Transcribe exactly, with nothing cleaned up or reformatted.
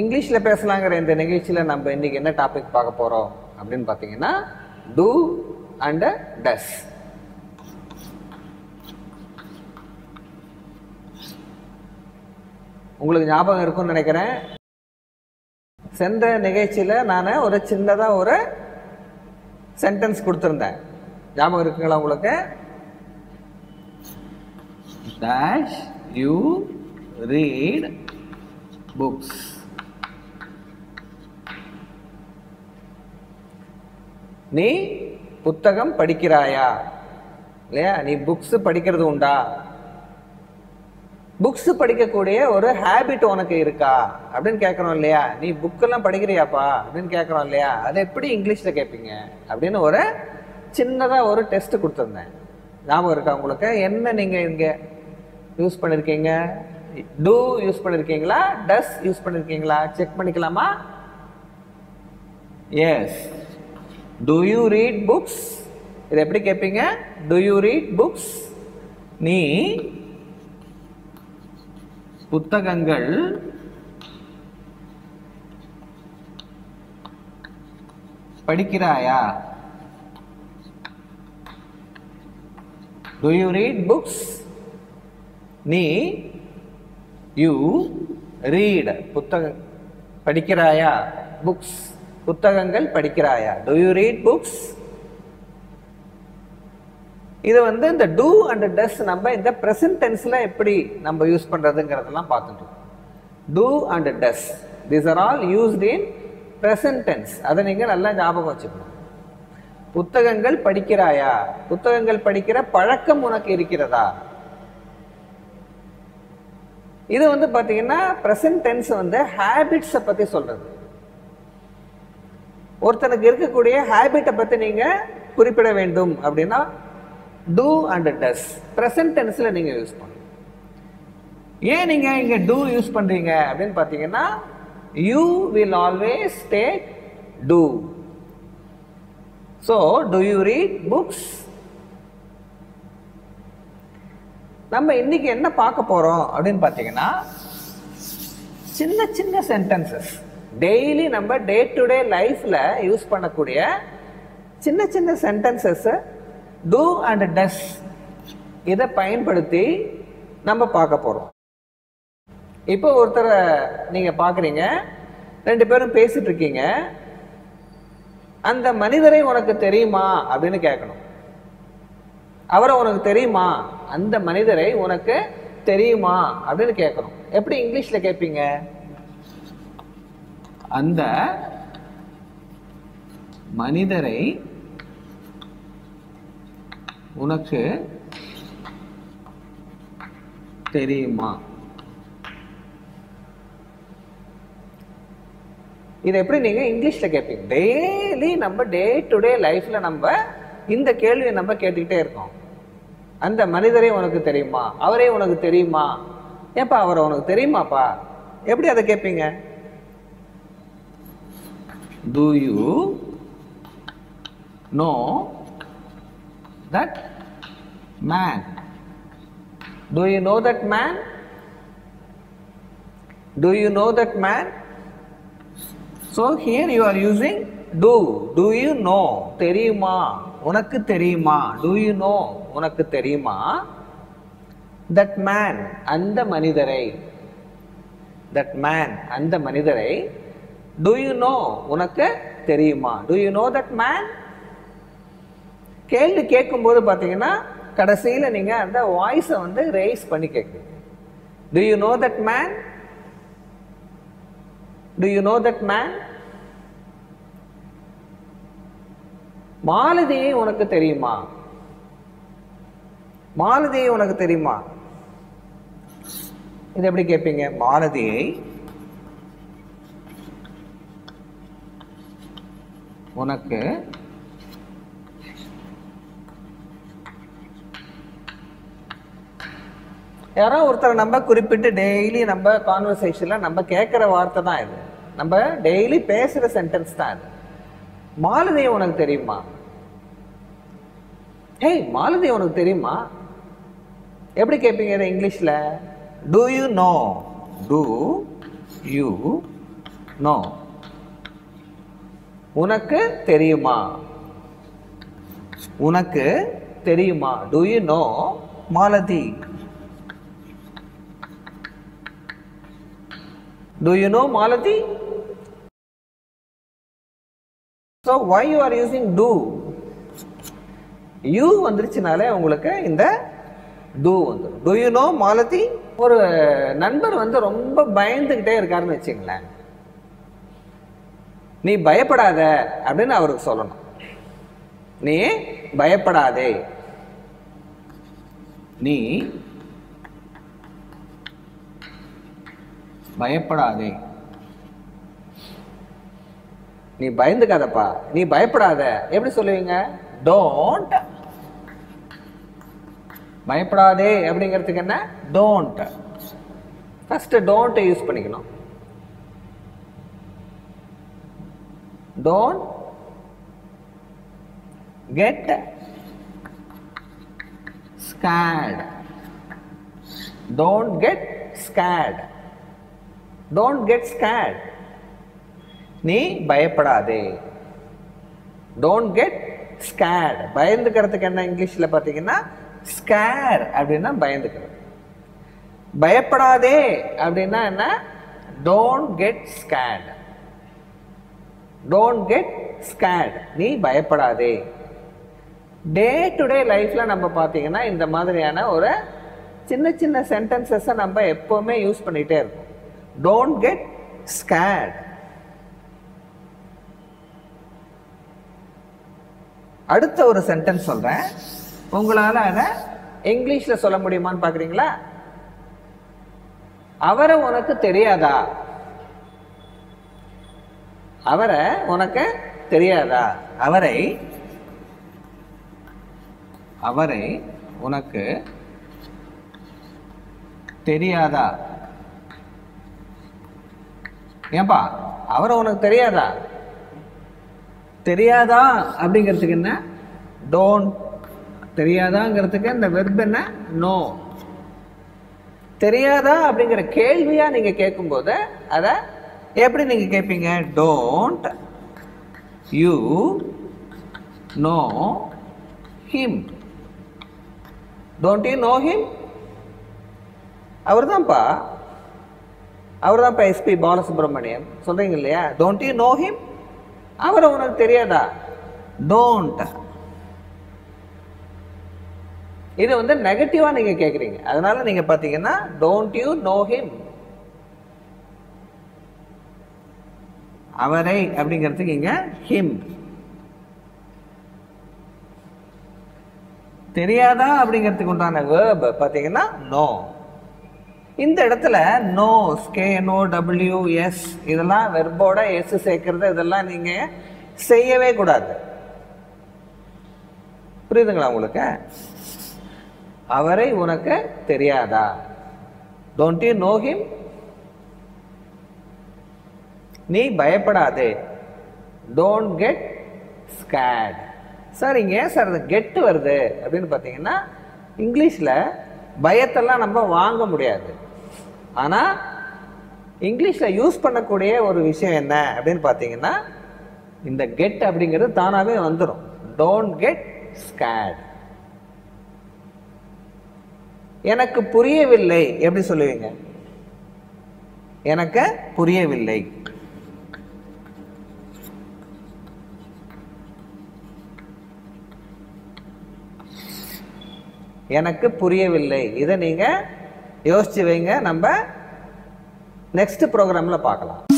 இங்கிலீஷில் பேசலாங்கிற இந்த நிகழ்ச்சியில் நம்ம இன்னைக்கு என்ன டாபிக் பார்க்க போகிறோம் அப்படின்னு பார்த்தீங்கன்னா டூ அண்ட் டஸ். உங்களுக்கு ஞாபகம் இருக்கும்னு நினைக்கிறேன், சென்ற நிகழ்ச்சியில் நான் ஒரு சின்னதாக ஒரு சென்டென்ஸ் கொடுத்துருந்தேன். ஞாபகம் இருக்குங்களா உங்களுக்கு? Dash you read books. நீ புத்தகம் படிக்கிறாயா? இல்லையா? நீ புக்ஸ் படிக்கிறது உண்டா? புக்ஸ் படிக்கக்கூடிய ஒரு ஹேபிட் உனக்கு இருக்கா அப்படின்னு கேட்கறோம் இல்லையா? நீ புக்கெல்லாம் படிக்கிறியாப்பா அப்படின்னு கேட்கறோம் இல்லையா? அதை எப்படி இங்கிலீஷில் கேட்பீங்க அப்படின்னு ஒரு சின்னதாக ஒரு டெஸ்ட் கொடுத்துருந்தேன். ஞாபகம் இருக்கா உங்களுக்கு? என்ன நீங்கள் இங்கே யூஸ் பண்ணியிருக்கீங்க? டூ யூஸ் பண்ணியிருக்கீங்களா, டஸ் யூஸ் பண்ணியிருக்கீங்களா? செக் பண்ணிக்கலாமா? Yes. Do you read books? இதை எப்படி கேட்பீங்க? Do you read books? நீ புத்தகங்கள் படிக்கிறாயா? Do you read books? நீ யூ ரீட் புத்தகம் படிக்கிறாயா? புக்ஸ் புத்தகங்கள் படிக்கிறாயா? Do you read books? இது வந்து இந்த டூ அண்ட் டஸ் நம்ம இந்த ப்ரெசன்ட் டென்ஸ்ல எப்படி நம்ம யூஸ் பண்றதுங்கிறதெல்லாம் பார்த்துட்டு இருக்கோம். Do and does, these are all used in present tense. அதை நீங்க நல்லா ஞாபகம் வச்சுக்கணும். புத்தகங்கள் படிக்கிறாயா? புத்தகங்கள் படிக்கிற பழக்கம் உனக்கு இருக்கிறதா? இது வந்து பாத்தீங்கன்னா ப்ரெசன்ட் டென்ஸ் வந்து ஹேபிட்ஸை பத்தி சொல்றது. ஒருத்தனுக்கு இருக்கக்கூடிய ஹேபிட்டை பத்தி நீங்க குறிப்பிட வேண்டும் அப்படின்னா டூ அண்ட் டஸ் ப்ரெசன்ட் டென்ஸ்ல நீங்க யூஸ் பண்ணணும். ஏன் நீங்க இங்க டூ யூஸ் பண்றீங்க அப்படின்னு பாத்தீங்கன்னா you will always take do. So do you read books? நம்ம இன்னைக்கு என்ன பார்க்க போறோம் அப்படின்னு பார்த்தீங்கன்னா சின்ன சின்ன சென்டென்சஸ், டெய்லி நம்ம டே டு டே லைஃப்ல யூஸ் பண்ணக்கூடிய சின்ன சின்ன சென்டென்சஸ் டூ அண்ட் டஸ் இதை பயன்படுத்தி நம்ம பார்க்க போறோம். இப்போ ஒருத்தரை நீங்க பார்க்குறீங்க, ரெண்டு பேரும் பேசிட்டு இருக்கீங்க. அந்த மனிதரை உனக்கு தெரியுமா அப்படின்னு கேட்கணும். அவரை உனக்கு தெரியுமா? அந்த மனிதரை உனக்கு தெரியுமா அப்படின்னு கேட்கணும். எப்படி இங்கிலீஷ்ல கேட்பீங்க? அந்த மனிதரை உனக்கு தெரியுமா? இதை எப்படி நீங்க இங்கிலீஷ்ல கேட்பீங்க? டெய்லி நம்ம டே டு டே லைஃப்ல நம்ம இந்த கேள்வியை நம்ம கேட்டுக்கிட்டே இருக்கோம். அந்த மனிதரை உனக்கு தெரியுமா? அவரே உனக்கு தெரியுமா? ஏப்பா அவரை உனக்கு தெரியுமாப்பா? எப்படி அதை கேட்பீங்க? Do you know that man? Do you know that man? Do you know that man? So here you are using do. Do you know? தெரியுமா? உனக்கு தெரியுமா? Do you know? உனக்கு தெரியுமா? That man, அந்த மனிதரை. That man, அந்த மனிதரை. Do you know? உனக்கு தெரியுமா? Do you know that man? கேள்வி கேட்கும்போது பார்த்தீங்கன்னா கடைசியில் நீங்க அந்த வாய்ஸை வந்து ரேஸ் பண்ணி கேட்குறீங்க. Do you know that man? Do you know that man? மாலதியை உனக்கு தெரியுமா? மாலதியை உனக்கு தெரியுமா? இது எப்படி கேட்பீங்க? மாலதியை உனக்கு யாரோ ஒருத்தர் நம்ம குறிப்பிட்டு டெய்லி நம்ம கான்வர்சேஷன்ல நம்ம கேட்கிற வார்த்தை தான் இது. நம்ம டெய்லி பேசுற சென்டென்ஸ் தான் இது. மாலதியை உனக்கு தெரியுமா? ஹேய் மாலதி உனக்கு தெரியுமா? எப்படி கேட்பீங்க இதை இங்கிலீஷ்ல? Do you know? Do you know. உனக்கு தெரியுமா? உனக்கு தெரியுமா? Do you know Malathi? Do you know Malathi? So why you are using do? you வந்துருச்சுனாலே உங்களுக்கு இந்த do வந்துடும். Do you know Malathi? ஒரு நண்பர் வந்து ரொம்ப பயந்துகிட்டே இருக்காருன்னு வச்சுங்களேன். நீ பயப்படாத அப்படின்னு அவருக்கு சொல்லணும். நீ பயப்படாதே, நீ பயப்படாதே, நீ பயந்துக்காதப்பா, நீ பயப்படாத. எப்படி சொல்லுவீங்க? டோன்ட். பயப்படாதே அப்படிங்கிறதுக்கு என்ன? டோன்ட். ஃபர்ஸ்ட் டோன்ட் யூஸ் பண்ணிக்கணும். Don't get scared. Don't get scared. Don't get scared. நீ பயப்படாதே. Don't get scared. பயந்துக்கிறதுக்கு என்ன இங்கிலீஷ்ல பார்த்தீங்கன்னா ஸ்கேர் அப்படின்னா பயந்துக்கிறது. பயப்படாதே அப்படின்னா என்ன? Don't get scared. Don't get scared. நீ பயப்படாதே. டே டு டே லைஃப்ல நம்ம பார்த்தீங்கன்னா இந்த மாதிரியான ஒரு சின்ன சின்ன சென்டென்சஸை நம்ம எப்பவுமே யூஸ் பண்ணிட்டே இருக்கோம். Don't get scared. அடுத்த ஒரு சென்டென்ஸ் சொல்றேன். உங்களால அதை இங்கிலீஷ்ல சொல்ல முடியுமான்னு பாக்குறீங்களா? அவரை உனக்கு தெரியாதா? அவரை உனக்கு தெரியாதா? அவரை அவரை உனக்கு தெரியாதா? ஏன்பா அவரை உனக்கு தெரியாதா? தெரியாதா அப்படிங்கிறதுக்கு என்ன? டோன்ட். தெரியாதாங்கிறதுக்கு இந்த வெர்ப் என்ன? நோ. தெரியாதா அப்படிங்கிற கேள்வியா நீங்க கேட்கும்போது அதை எப்படி நீங்க கேட்பீங்க? Don't you know him. Don't you know him? அவர் தான்ப்பா, அவர் தான்ப்பா எஸ்பி பாலசுப்ரமணியம் சொல்றீங்க இல்லையா? Don't you know him? அவரை உனக்கு தெரியாதா? டோன்ட். இது வந்து நெகட்டிவா நீங்க கேக்குறீங்க. அதனால நீங்க பாத்தீங்கன்னா டோன்ட் யூ நோ ஹிம். அவரை அப்படிங்கிறதுக்கு இங்க ஹிம். தெரியாதா அப்படிங்கிறதுக்கு உண்டான வேர்ப் பாத்தீங்கன்னா நோ. இந்த இடத்துல knows, K N O W S, இதெல்லாம் வெர்போட எஸ் சேர்க்கறது இதெல்லாம் நீங்க செய்யவே கூடாது. புரியுதுங்களா உங்களுக்கு? அவரை உனக்கு தெரியாதா? Don't you know him? நீ பயப்படாதே. Don't get scared. சார் இங்க ஏன் சார் கெட் வருது அப்படின்னு பார்த்தீங்கன்னா இங்கிலீஷில் பயத்தெல்லாம் நம்ம வாங்க முடியாது. ஆனால் இங்கிலீஷில் யூஸ் பண்ணக்கூடிய ஒரு விஷயம் என்ன அப்படின்னு பார்த்தீங்கன்னா இந்த கெட் அப்படிங்கிறது தானாகவே வந்துடும். Don't get scared. எனக்கு புரியவில்லை எப்படி சொல்லுவீங்க? எனக்கு புரியவில்லை. எனக்கு புரியவில்லை. இதை நீங்க யோசிச்சு வைங்க. நம்ம நெக்ஸ்ட் ப்ரோக்ராம்ல பார்க்கலாம்.